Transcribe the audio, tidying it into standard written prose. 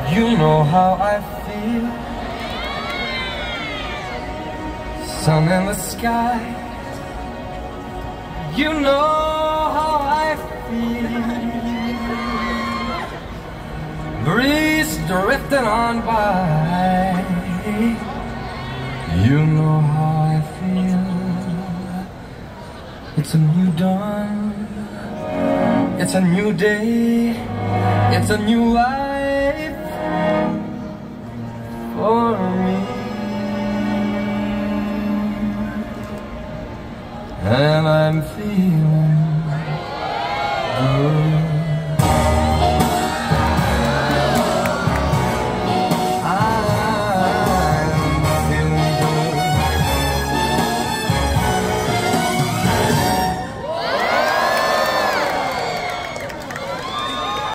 You know how I feel. Sun in the sky. You know how I feel. Breeze drifting on by. You know how I feel. It's a new dawn. It's a new day. It's a new life for me. And I'm feeling